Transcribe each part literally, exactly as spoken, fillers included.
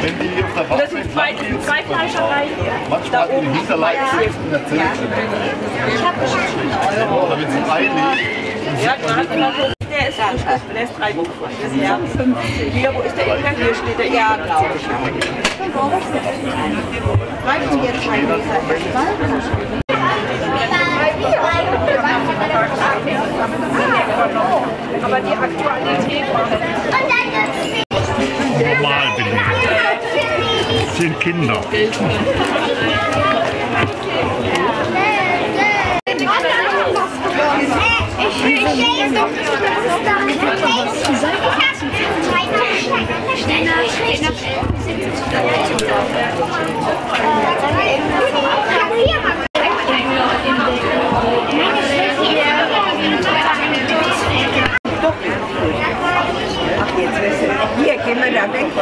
Wenn die auf der Das sind zwei, das sind zwei Fleischereien. Da oben in Hinterleibs in der Zelt. Ich habe bestimmt Euro. Damit sie einlegen. Ja, der ist frisch, der ist drei Wochen frisch. Das ist ja fünfzig. Hier, wo ist der Inhalt? Hier steht der Inhalt, glaube ich. Reichen jetzt ein Liter aber die Aktualität normal bin ich. Das sind Kinder. Hier gehen wir da weg.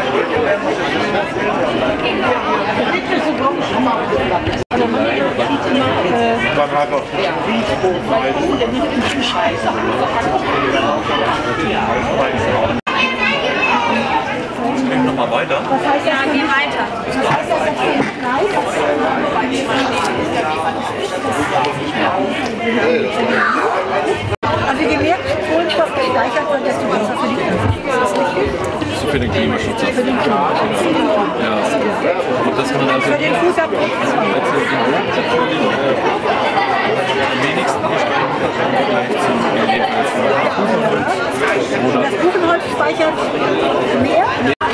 Noch mal weiter. Was heißt ja, geh weiter. Was heißt das, dass wir also je mehr Kohlenstoff gespeichert wird, desto besser für die Umwelt. Ist das richtig? Für den Klimaschutz. Für den Klimaschutz. Ja. Und das kann also für den Fußabdruck. Am wenigsten gespeichert im Vergleich zum Buchenholz. Das Buchenholz speichert mehr?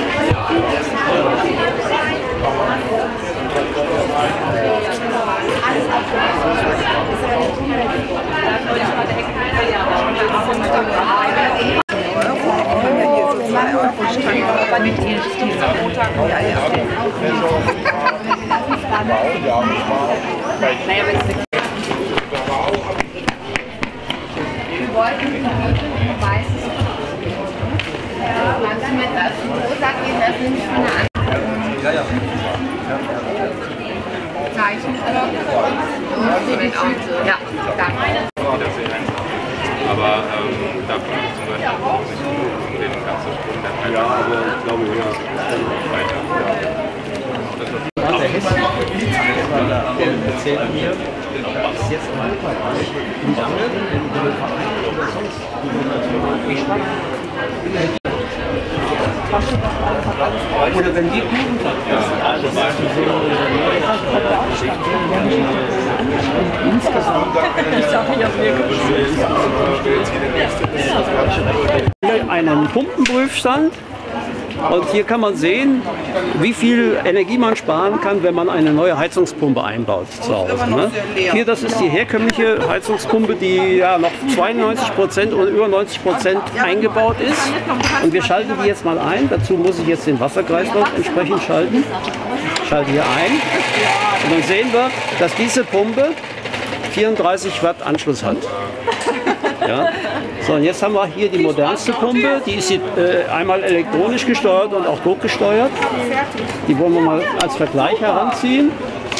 Aber nicht hier, am Montag. Ja, ja. Wir wollten weißes kannst du mir das Rosa geben, das nehme ich für eine andere. Ja, ja. Zeichenblock und ja, danke. aber ähm, da kommt es zum Beispiel auch nicht um den ganzen Sprung der Teile. Ja, aber ich glaube, ja. Weiter. Der Hessen erzählt mir, dass jetzt mal nicht andere in den Vereinen oder sonst oder wenn die Kuchen insgesamt einen Pumpenprüfstand. Und hier kann man sehen, wie viel Energie man sparen kann, wenn man eine neue Heizungspumpe einbaut zu Hause. Ne? Hier, das ist die herkömmliche Heizungspumpe, die ja noch zweiundneunzig Prozent oder über neunzig Prozent eingebaut ist. Und wir schalten die jetzt mal ein. Dazu muss ich jetzt den Wasserkreislauf entsprechend schalten. Ich schalte hier ein. Und dann sehen wir, dass diese Pumpe vierunddreißig Watt Anschluss hat. Ja. So, und jetzt haben wir hier die modernste Pumpe, die ist äh, einmal elektronisch gesteuert und auch druckgesteuert. Die wollen wir mal als Vergleich heranziehen.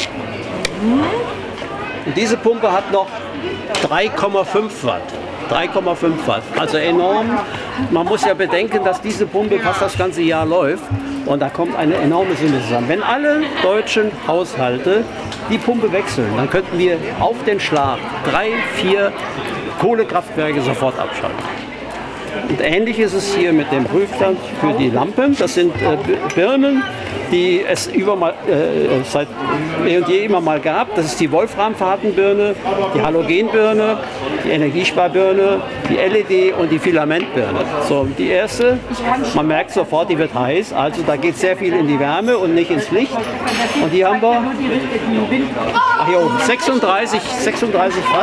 Und diese Pumpe hat noch drei Komma fünf Watt. drei Komma fünf Watt, also enorm. Man muss ja bedenken, dass diese Pumpe fast das ganze Jahr läuft und da kommt eine enorme Summe zusammen. Wenn alle deutschen Haushalte die Pumpe wechseln, dann könnten wir auf den Schlag drei, vier Kohlekraftwerke sofort abschalten. Und ähnlich ist es hier mit dem Prüfstand für die Lampen. Das sind äh, Birnen, die es über mal, äh, seit eh und je immer mal gab. Das ist die Wolframfadenbirne, die Halogenbirne, die Energiesparbirne, die L E D und die Filamentbirne. So, die erste, man merkt sofort, die wird heiß. Also da geht sehr viel in die Wärme und nicht ins Licht. Und hier haben wir, ach hier oben, sechsunddreißig, sechsunddreißig Watt.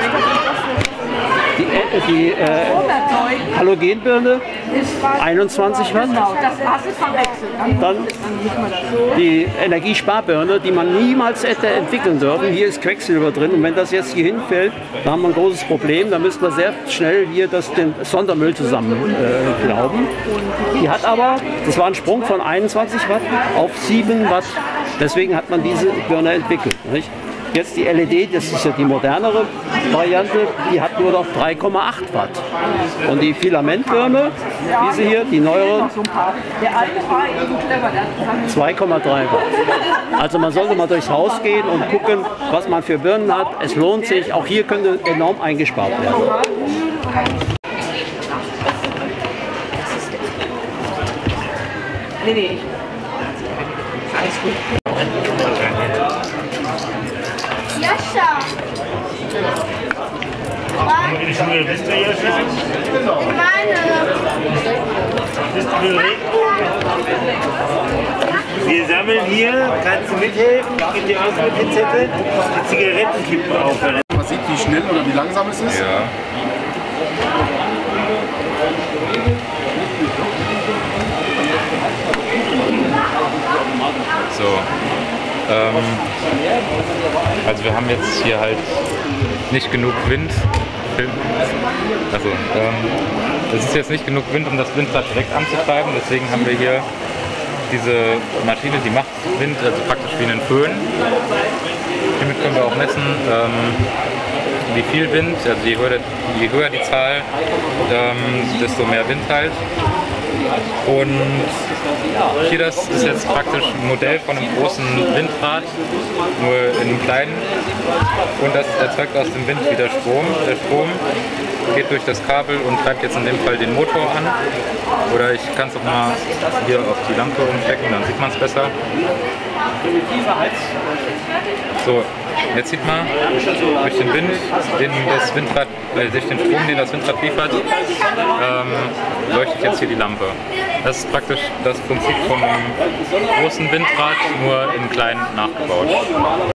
Die, die äh, Halogenbirne einundzwanzig Watt. Dann die Energiesparbirne, die man niemals hätte entwickeln dürfen. Hier ist Quecksilber drin und wenn das jetzt hier hinfällt, dann haben wir ein großes Problem. Da müssen wir sehr schnell hier das, den Sondermüll zusammen äh, glauben. Die hat aber, das war ein Sprung von einundzwanzig Watt auf sieben Watt. Deswegen hat man diese Birne entwickelt. Nicht? Jetzt die L E D, das ist ja die modernere Variante, die hat nur noch drei Komma acht Watt. Und die Filamentwürme, diese hier, die neueren, zwei Komma drei Watt. Also man sollte mal durchs Haus gehen und gucken, was man für Birnen hat. Es lohnt sich, auch hier könnte enorm eingespart werden. Nee, nee. Alles gut. Jascha! In die Schule bist du, Jascha? Ich meine... Bist du bereit? Wir sammeln hier, kannst du mithelfen? Ich gebe dir aus mit Pinzette die Zigarettenkippen aufhören. Man sieht, wie schnell oder wie langsam es ist. Ja. So. Ähm, also wir haben jetzt hier halt nicht genug Wind. Also ähm, es ist jetzt nicht genug Wind, um das Windrad direkt anzutreiben. Deswegen haben wir hier diese Maschine, die macht Wind, also praktisch wie einen Föhn. Hiermit können wir auch messen, ähm, wie viel Wind, also je höher, je höher die Zahl, ähm, desto mehr Wind halt. Und hier, das ist jetzt praktisch ein Modell von einem großen Windrad, nur in einem kleinen. Und das erzeugt aus dem Wind wieder Strom. Der Strom geht durch das Kabel und treibt jetzt in dem Fall den Motor an. Oder ich kann es auch mal hier auf die Lampe umstecken, dann sieht man es besser. So, jetzt sieht man durch den Wind, den das Windrad, äh, durch den Strom, den das Windrad liefert, ähm, leuchtet jetzt hier die Lampe. Das ist praktisch das Prinzip vom großen Windrad, nur in klein nachgebaut.